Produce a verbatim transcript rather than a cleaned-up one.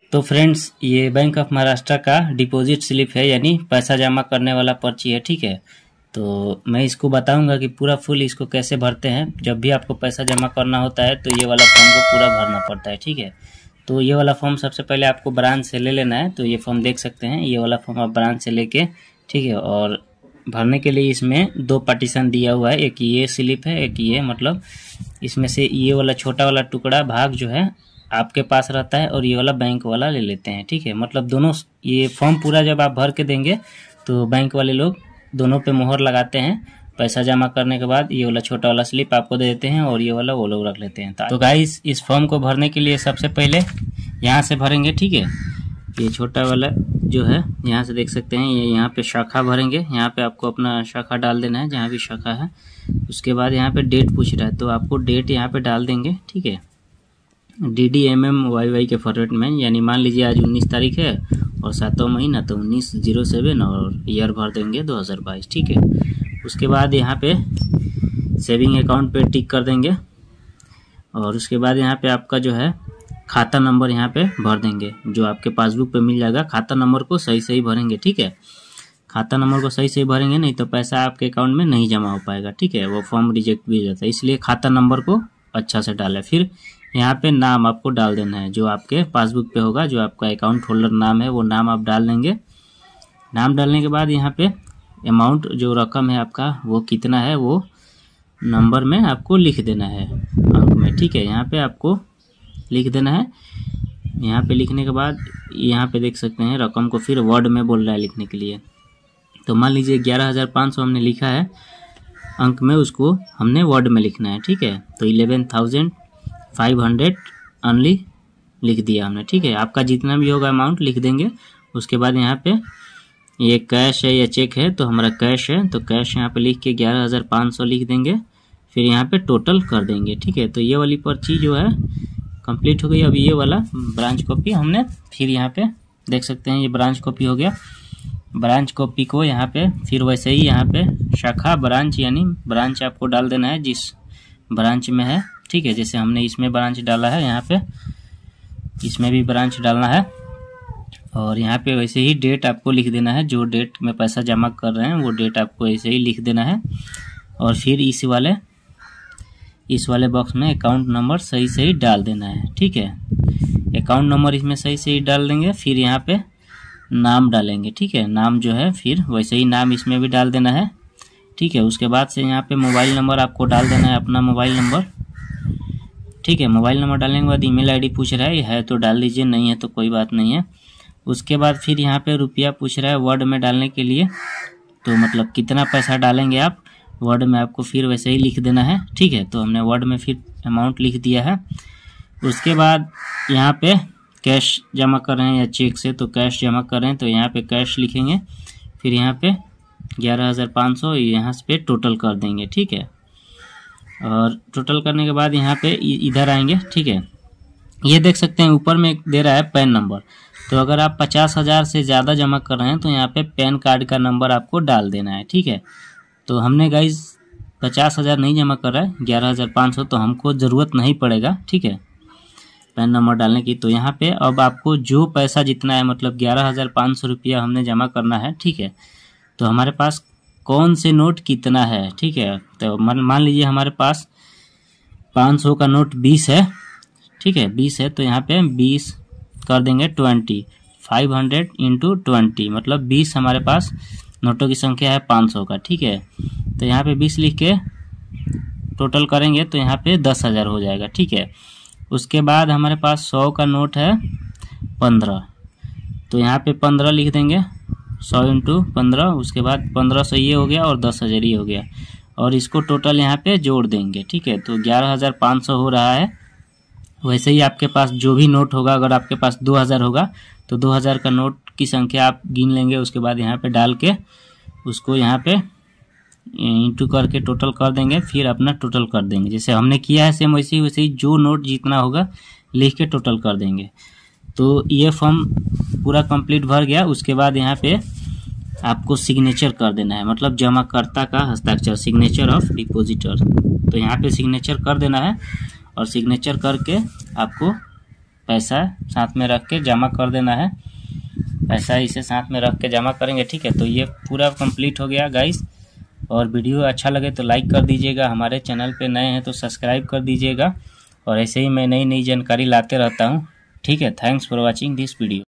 तो फ्रेंड्स, ये bank of Maharashtra का डिपॉजिट स्लिप है, यानी पैसा जमा करने वाला पर्ची है। ठीक है, तो मैं इसको बताऊंगा कि पूरा फुल इसको कैसे भरते हैं। जब भी आपको पैसा जमा करना होता है तो ये वाला फॉर्म को पूरा भरना पड़ता है। ठीक है, तो ये वाला फॉर्म सबसे पहले आपको ब्रांच से ले लेना है। तो ये फॉर्म देख सकते हैं, ये वाला फॉर्म आप ब्रांच से लेके, ठीक है, और भरने के लिए इसमें दो पार्टीशन दिया हुआ है। एक ये स्लिप है, एक ये, मतलब इसमें से ये वाला छोटा वाला टुकड़ा भाग जो है आपके पास रहता है और ये वाला बैंक वाला ले लेते हैं। ठीक है, मतलब दोनों, ये फॉर्म पूरा जब आप भर के देंगे तो बैंक वाले लोग दोनों पे मोहर लगाते हैं। पैसा जमा करने के बाद ये वाला छोटा वाला स्लिप आपको दे देते हैं और ये वाला वो लोग रख लेते हैं। तो गाइस, इस फॉर्म को भरने के लिए सबसे पहले यहाँ से भरेंगे। ठीक है, ये छोटा वाला जो है यहाँ से देख सकते हैं, ये यहाँ पे शाखा भरेंगे। यहाँ पे आपको अपना शाखा डाल देना है, जहाँ भी शाखा है। उसके बाद यहाँ पे डेट पूछ रहा है तो आपको डेट यहाँ पे डाल देंगे। ठीक है, D D M M Y Y के फॉर्मेट में, यानी मान लीजिए आज उन्नीस तारीख है और सातों महीना तो उन्नीस जीरो सेवन और ईयर भर देंगे दो हज़ार बाईस। ठीक है, उसके बाद यहाँ पे सेविंग अकाउंट पे टिक कर देंगे और उसके बाद यहाँ पे आपका जो है खाता नंबर यहाँ पे भर देंगे, जो आपके पासबुक पे मिल जाएगा। खाता नंबर को सही सही भरेंगे। ठीक है, खाता नंबर को सही सही भरेंगे, नहीं तो पैसा आपके अकाउंट में नहीं जमा हो पाएगा। ठीक है, वो फॉर्म रिजेक्ट भी हो जाता है, इसलिए खाता नंबर को अच्छा से डालें। फिर यहाँ पे नाम आपको डाल देना है, जो आपके पासबुक पे होगा, जो आपका अकाउंट होल्डर नाम है वो नाम आप डाल देंगे। नाम डालने के बाद यहाँ पे अमाउंट, जो रकम है आपका वो कितना है, वो नंबर में आपको लिख देना है, अंक में। ठीक है, यहाँ पे आपको लिख देना है। यहाँ पे लिखने के बाद यहाँ पे देख सकते हैं रकम को फिर वर्ड में बोल रहा है लिखने के लिए। तो मान लीजिए ग्यारह हज़ार पाँच सौ हमने लिखा है अंक में, उसको हमने वर्ड में लिखना है। ठीक है, तो eleven thousand five hundred only लिख दिया हमने। ठीक है, आपका जितना भी होगा अमाउंट लिख देंगे। उसके बाद यहाँ पे ये कैश है या चेक है, तो हमारा कैश है, तो कैश यहाँ पे लिख के ग्यारह हज़ार पाँच सौ लिख देंगे। फिर यहाँ पे टोटल कर देंगे। ठीक है, तो ये वाली पर्ची जो है कंप्लीट हो गई। अब ये वाला ब्रांच कॉपी हमने फिर यहाँ पे देख सकते हैं, ये ब्रांच कॉपी हो गया। ब्रांच कॉपी को यहाँ पे फिर वैसे ही यहाँ पे शाखा ब्रांच, यानी ब्रांच आपको डाल देना है जिस ब्रांच में है। ठीक है, जैसे हमने इसमें ब्रांच डाला है, यहाँ पे इसमें भी ब्रांच डालना है और यहाँ पे वैसे ही डेट आपको लिख देना है, जो डेट में पैसा जमा कर रहे हैं वो डेट आपको ऐसे ही लिख देना है। और फिर इस वाले इस वाले बॉक्स में अकाउंट नंबर सही सही डाल देना है। ठीक है, अकाउंट नंबर इसमें सही सही डाल देंगे। फिर यहाँ पे नाम डालेंगे। ठीक है, नाम जो है फिर वैसे ही नाम इसमें भी डाल देना है। ठीक है, उसके बाद से यहाँ पे मोबाइल नंबर आपको डाल देना है, अपना मोबाइल नंबर। ठीक है, मोबाइल नंबर डालने के बाद ईमेल आईडी पूछ रहा है, है तो डाल दीजिए, नहीं है तो कोई बात नहीं है। उसके बाद फिर यहाँ पे रुपया पूछ रहा है वर्ड में डालने के लिए, तो मतलब कितना पैसा डालेंगे आप वर्ड में, आपको फिर वैसे ही लिख देना है। ठीक है, तो हमने वर्ड में फिर अमाउंट लिख दिया है। उसके बाद यहाँ पे कैश जमा कर रहे हैं या चेक से, तो कैश जमा कर रहे हैं तो यहाँ पे कैश लिखेंगे। फिर यहाँ पे ग्यारह हज़ार पाँच सौ यहाँ पे टोटल कर देंगे। ठीक है, और टोटल करने के बाद यहाँ पे इधर आएंगे। ठीक है, ये देख सकते हैं ऊपर में दे रहा है पैन नंबर, तो अगर आप पचास हज़ार से ज़्यादा जमा कर रहे हैं तो यहाँ पे पैन कार्ड का नंबर आपको डाल देना है। ठीक है, तो हमने गाइज पचास हज़ार नहीं जमा कर रहा है, ग्यारह हज़ार पाँच सौ, तो हमको ज़रूरत नहीं पड़ेगा। ठीक है, पैन नंबर डालने की। तो यहाँ पे अब आपको जो पैसा जितना है, मतलब ग्यारह हज़ार पाँच सौ रुपया हमने जमा करना है। ठीक है, तो हमारे पास कौन से नोट कितना है। ठीक है, तो मान लीजिए हमारे पास पाँच सौ का नोट बीस है। ठीक है, बीस है तो यहाँ पे बीस कर देंगे twenty, five hundred into twenty, मतलब बीस हमारे पास नोटों की संख्या है पाँच सौ का। ठीक है, तो यहाँ पे बीस लिख के टोटल करेंगे तो यहाँ पे दस हज़ार हो जाएगा। ठीक है, उसके बाद हमारे पास सौ का नोट है पंद्रह, तो यहाँ पे पंद्रह लिख देंगे, सौ इंटू पंद्रह। उसके बाद पंद्रह सौ ये हो गया और दस हज़ार ये हो गया, और इसको टोटल यहाँ पे जोड़ देंगे। ठीक है, तो ग्यारह हज़ार पाँच सौ हो रहा है। वैसे ही आपके पास जो भी नोट होगा, अगर आपके पास दो हज़ार होगा तो दो हज़ार का नोट की संख्या आप गिन लेंगे। उसके बाद यहाँ पे डाल के उसको यहाँ पे इंटू करके टोटल कर देंगे, फिर अपना टोटल कर देंगे जैसे हमने किया है सेम वैसे ही वैसे ही जो नोट जितना होगा लिख के टोटल कर देंगे। तो ये फॉर्म पूरा कंप्लीट भर गया। उसके बाद यहाँ पे आपको सिग्नेचर कर देना है, मतलब जमाकर्ता का हस्ताक्षर, सिग्नेचर ऑफ डिपोजिटर। तो यहाँ पे सिग्नेचर कर देना है और सिग्नेचर करके आपको पैसा साथ में रख के जमा कर देना है। पैसा इसे साथ में रख के जमा करेंगे, ठीक है। तो ये पूरा कंप्लीट हो गया गाइस। और वीडियो अच्छा लगे तो लाइक कर दीजिएगा, हमारे चैनल पे नए हैं तो सब्सक्राइब कर दीजिएगा, और ऐसे ही मैं नई नई जानकारी लाते रहता हूँ, ठीक है। Thanks for watching this video.